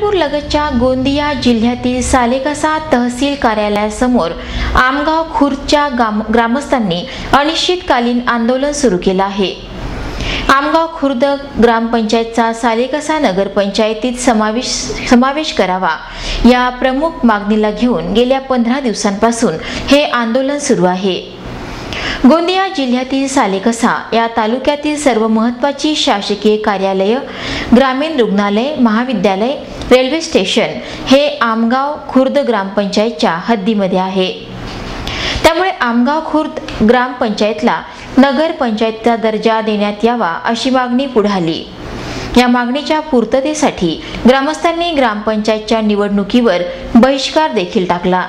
चंद्रपूर लगतच्या गोंदिया जिल्ह्यातील सालेकसा तहसील कार्यालयासमोर आमगाव खुर्दच्या ग्रामस्थांनी अनिश्चितकालीन आंदोलन सुरू केलं आहे। आमगाव खुर्द ग्रामपंचायतचा सालेकसा नगरपंचायतीत समावेश करावा या प्रमुख मागणीला घेऊन गेल्या 15 दिवसांपासून हे आंदोलन सुरू आहे। गोंदिया जिल्ह्यातील सालेकसा या तालुक्यातील सर्व महत्त्वाची शासकीय कार्यालय, ग्रामीण रुग्णालय, महाविद्यालय, रेल्वे स्टेशन हे आमगाव खुर्द ग्रामपंचायतच्या हद्दीमध्ये आहे। त्यामुळे आमगाव खुर्द ग्रामपंचायतला नगर पंचायतचा दर्जा देण्यात यावा अशी मागणी पुढे आली। या मागणीच्या पूर्ततेसाठी ग्रामस्थांनी ग्रामपंचायतच्या निवडणुकीवर बहिष्कार देखील टाकला।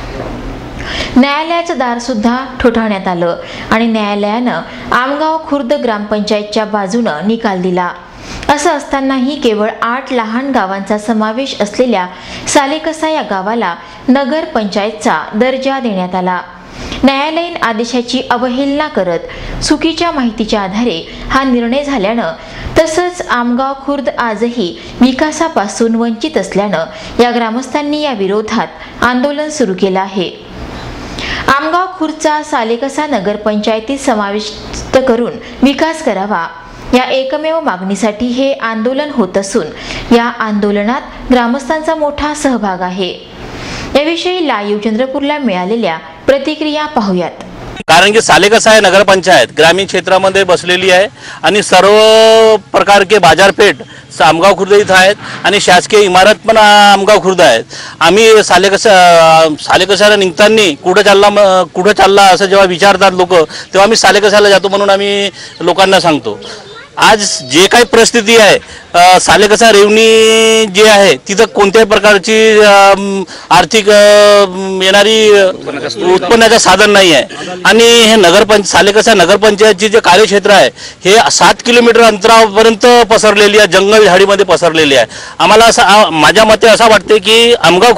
न्यायालयाचं दार सुद्धा ठोठावण्यात आलं आणि न्यायालयानं आमगाव खुर्द ग्रामपंचायतच्या बाजूने निकाल दिला। असं असतानाही केवळ 8 लहान गावांचा समावेश असलेल्या सालेकसा या गावाला नगर पंचायतचा दर्जा देण्यात आला। न्यायालयीन आदेशाची अवहेलना करत चुकीच्या माहितीच्या आधारे हा निर्णय झाल्यानं तसंच आमगाव खुर्द आजही विकासापासून वंचित असल्यानं या ग्रामस्थांनी या विरोधात आंदोलन सुरू केलं आहे। आमगाव खुर्दचा सालेकसा नगरपंचायतीत समावेश करून विकास करावा या एकमेव मागणीसाठी हे आंदोलन होत असून या आंदोलनात ग्रामस्थांचा मोठा सहभाग आहे। याविषयी लाईव्ह चंद्रपूरला मिळालेल्या प्रतिक्रिया पाहूयात। कारण की सालेकसा है नगरपंचायत ग्रामीण क्षेत्रामध्ये बसलेली आहे आणि सर्व प्रकार के बाजारपेठ आमगाव खुर्द इथं आहेत आणि शासकीय इमारत पण आमगाव खुर्द आहेत। आम्ही सालेकसाला निघताना कुठं चालला असं जेव्हा विचारतात लोक, तेव्हा आम्ही सालेकसाला जातो म्हणून आम्ही लोकांना सांगतो। आज जे काही परिस्थिती आहे सालेकसा रेवणी जे आहे तिथं कोणत्याही प्रकारची आर्थिक येणारी उत्पन्नाचं साधन नाही आहे आणि हे सालेकसा नगरपंचायतचे जे कार्यक्षेत्र आहे हे 7 किलोमीटर अंतरापर्यंत पसरलेली आहे, जंगल झाडीमध्ये पसरलेली आहे। आम्हाला माझ्या मते असं वाटते की आमगाव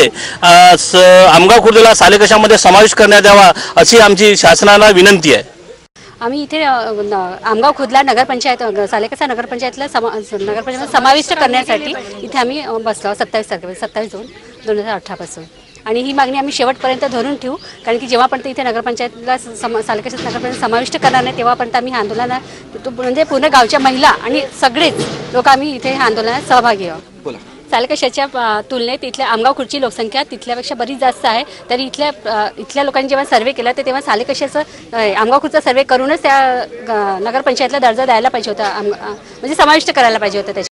खुर्दला सालेकसामध्ये समावेश करण्यात यावा अशी आमची शासनाला विनंती आहे। आम्ही इथे आमगाव खुर्दला नगरपंचायत सालेकसा नगरपंचायतला समाविष्ट करण्यासाठी इथे आम्ही बसलो 27/2/2018 पासून आणि ही मागणी आम्ही शेवटपर्यंत धरून ठेवू। कारण की जेव्हापर्यंत इथे नगरपंचायतला सालेकसा नगरपंचायत समाविष्ट करणार नाही तेव्हापर्यंत आम्ही हे आंदोलनात म्हणजे पूर्ण गावच्या महिला आणि सगळेच लोक आम्ही इथे हे आंदोलनात सहभागी आहोत। सालेकसाच्या तुलनेत इथल्या आमगाव खुर्दची लोकसंख्या तिथल्यापेक्षा बरीच जास्त आहे, तरी इथल्या लोकांनी जेव्हा सर्वे केला तर तेव्हा सालेकसाचं आमगाव खुर्दचा सर्वे करूनच त्या नगरपंचायतला दर्जा द्यायला पाहिजे होता, म्हणजे समाविष्ट करायला पाहिजे होता।